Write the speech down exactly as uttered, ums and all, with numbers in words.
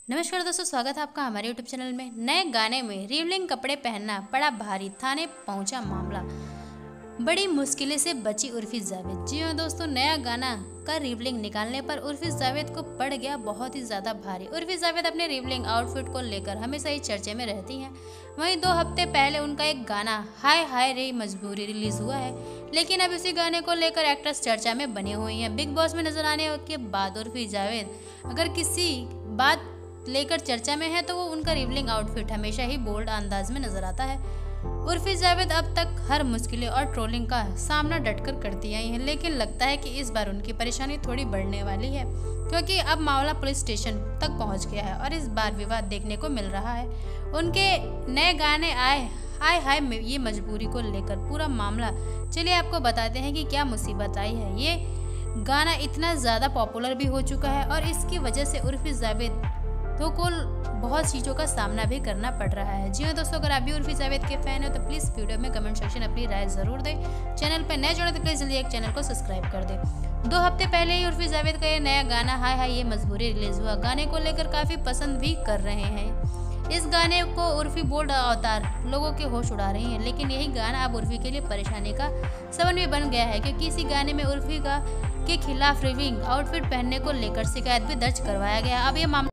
नमस्कार दोस्तों, स्वागत है आपका हमारे यूट्यूब चैनल में। नए गाने में रिवलिंग कपड़े पहनना पड़ा भारी, थाने पहुंचा मामला, बड़ी मुश्किलें से बची उर्फी जावेद। जी हाँ दोस्तों, नया गाना का रिवलिंग निकालने पर उर्फी जावेद को पड़ गया बहुत ही ज़्यादा भारी। उर्फी जावेद अपने रिवलिंग आउटफिट को लेकर हमेशा ही चर्चे में रहती हैं। वहीं दो हफ्ते पहले उनका एक गाना हाय हाय रे मजबूरी रिलीज हुआ है, लेकिन अब इसी गाने को लेकर एक्ट्रेस चर्चा में बनी हुई हैं। बिग बॉस में नजर आने के बाद उर्फी जावेद अगर किसी बात लेकर चर्चा में है तो वो उनका रिवलिंग आउटफिट हमेशा ही बोल्ड अंदाज में नजर आता है। उर्फी जावेद अब तक हर मुश्किलें और ट्रोलिंग का सामना डटकर करती आई हैं, लेकिन लगता है कि इस बार उनकी परेशानी थोड़ी बढ़ने वाली है, क्योंकि अब मामला पुलिस स्टेशन तक पहुंच गया है और इस बार विवाद देखने को मिल रहा है। उनके नए गाने आए हाय हाय ये मजबूरी को लेकर पूरा मामला चलिए आपको बताते हैं कि क्या मुसीबत आई है। ये गाना इतना ज़्यादा पॉपुलर भी हो चुका है और इसकी वजह से उर्फी जावेद तो कुल बहुत चीज़ों का सामना भी करना पड़ रहा है। जी हाँ दोस्तों, अगर आप भी उर्फी जावेद के फैन हो तो प्लीज़ वीडियो में कमेंट सेक्शन अपनी राय ज़रूर दें। चैनल पर नए जुड़े तो प्लीज़ जल्दी एक चैनल को सब्सक्राइब कर दें। दो हफ्ते पहले ही उर्फी जावेद का ये नया गाना हाय हाय ये मजबूरी रिलीज हुआ। गाने को लेकर काफ़ी पसंद भी कर रहे हैं। इस गाने को उर्फी बोल्ड अवतार लोगों के होश उड़ा रही हैं, लेकिन यही गाना अब उर्फी के लिए परेशानी का सबब भी बन गया है, क्योंकि इसी गाने में उर्फी का के खिलाफ रिवलिंग आउटफिट पहनने को लेकर शिकायत भी दर्ज करवाया गया। अब ये मामला